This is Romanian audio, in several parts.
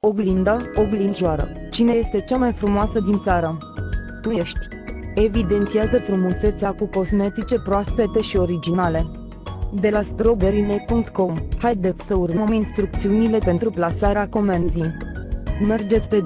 Oglindă, oglinjoară. Cine este cea mai frumoasă din țară? Tu ești. Evidențiază frumusețea cu cosmetice proaspete și originale. De la strawberrynet.com, haideți să urmăm instrucțiunile pentru plasarea comenzii. Mergeți pe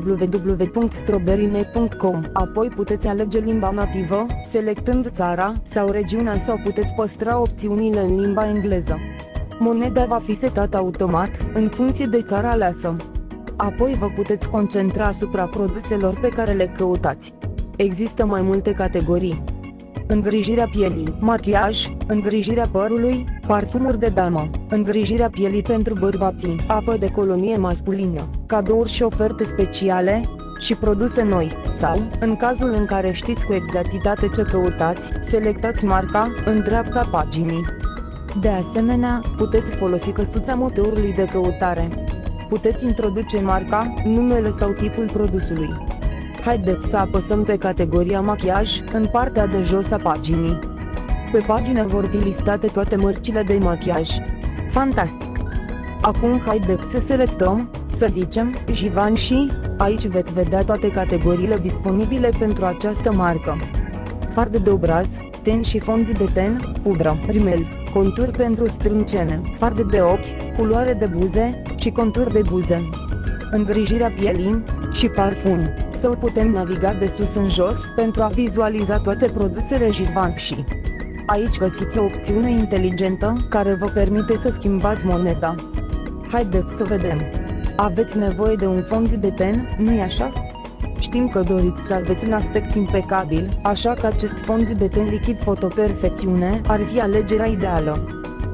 www.strawberrynet.com, apoi puteți alege limba nativă, selectând țara sau regiunea, sau puteți păstra opțiunile în limba engleză. Moneda va fi setată automat, în funcție de țara aleasă. Apoi vă puteți concentra asupra produselor pe care le căutați. Există mai multe categorii: îngrijirea pielii, machiaj, îngrijirea părului, parfumuri de damă, îngrijirea pielii pentru bărbații, apă de colonie masculină, cadouri și oferte speciale, și produse noi, sau, în cazul în care știți cu exactitate ce căutați, selectați marca în dreapta paginii. De asemenea, puteți folosi căsuța motorului de căutare. Puteți introduce marca, numele sau tipul produsului. Haideți să apăsăm pe categoria machiaj, în partea de jos a paginii. Pe pagină vor fi listate toate mărcile de machiaj. Fantastic! Acum haideți să selectăm, să zicem, Givenchy. Aici veți vedea toate categoriile disponibile pentru această marcă: fard de obraz, ten și fond de ten, pudră, rimel, contur pentru strâncene, fard de ochi, culoare de buze și contur de buze, îngrijirea pielii și parfum. Sau putem naviga de sus în jos pentru a vizualiza toate produsele Givenchy. Aici găsiți o opțiune inteligentă care vă permite să schimbați moneda. Haideți să vedem. Aveți nevoie de un fond de ten, nu-i așa? Știm că doriți să aveți un aspect impecabil, așa că acest fond de ten lichid fotoperfecțiune ar fi alegerea ideală.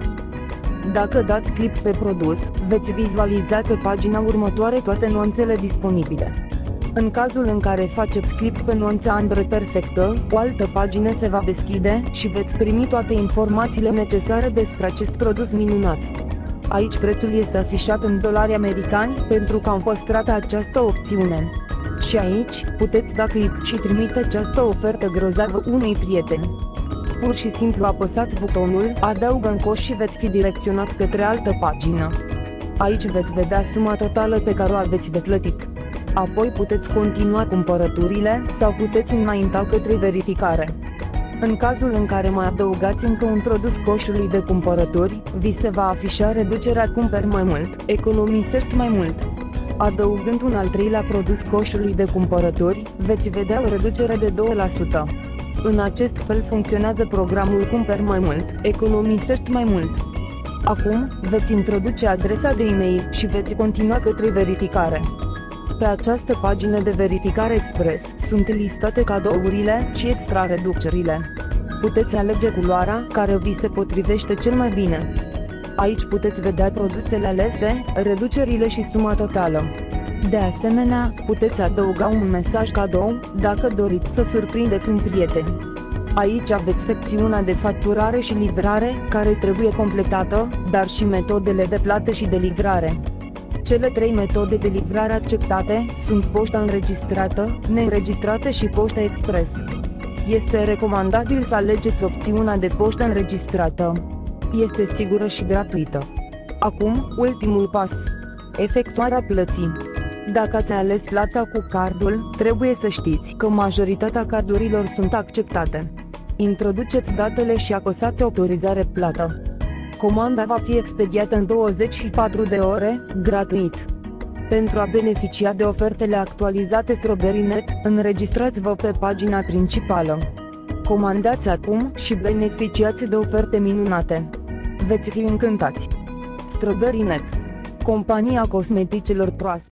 Dacă dați click pe produs, veți vizualiza pe pagina următoare toate nuanțele disponibile. În cazul în care faceți click pe nuanța ambră perfectă, o altă pagină se va deschide și veți primi toate informațiile necesare despre acest produs minunat. Aici prețul este afișat în dolari americani, pentru că am păstrat această opțiune. Și aici, puteți da click și trimite această ofertă grozavă unui prieten. Pur și simplu apăsați butonul adaugă în coș și veți fi direcționat către altă pagină. Aici veți vedea suma totală pe care o aveți de plătit. Apoi puteți continua cumpărăturile sau puteți înainta către verificare. În cazul în care mai adăugați încă un produs coșului de cumpărături, vi se va afișa reducerea cumperi mai mult, economisești mai mult. Adăugând un al treilea produs coșului de cumpărături, veți vedea o reducere de 2%. În acest fel funcționează programul Cumperi mai mult, economisești mai mult. Acum, veți introduce adresa de e-mail și veți continua către verificare. Pe această pagină de verificare expres sunt listate cadourile și extra reducerile. Puteți alege culoarea care vi se potrivește cel mai bine. Aici puteți vedea produsele alese, reducerile și suma totală. De asemenea, puteți adăuga un mesaj cadou, dacă doriți să surprindeți un prieten. Aici aveți secțiunea de facturare și livrare, care trebuie completată, dar și metodele de plată și de livrare. Cele 3 metode de livrare acceptate sunt poșta înregistrată, neînregistrată și poșta expres. Este recomandabil să alegeți opțiunea de poștă înregistrată. Este sigură și gratuită. Acum, ultimul pas: efectuarea plății. Dacă ați ales plata cu cardul, trebuie să știți că majoritatea cardurilor sunt acceptate. Introduceți datele și apăsați autorizare plată. Comanda va fi expediată în 24 de ore, gratuit. Pentru a beneficia de ofertele actualizate Strawberrynet, înregistrați-vă pe pagina principală. Comandați acum și beneficiați de oferte minunate. Veți fi încântați! Strawberrynet, compania cosmeticelor proaspete.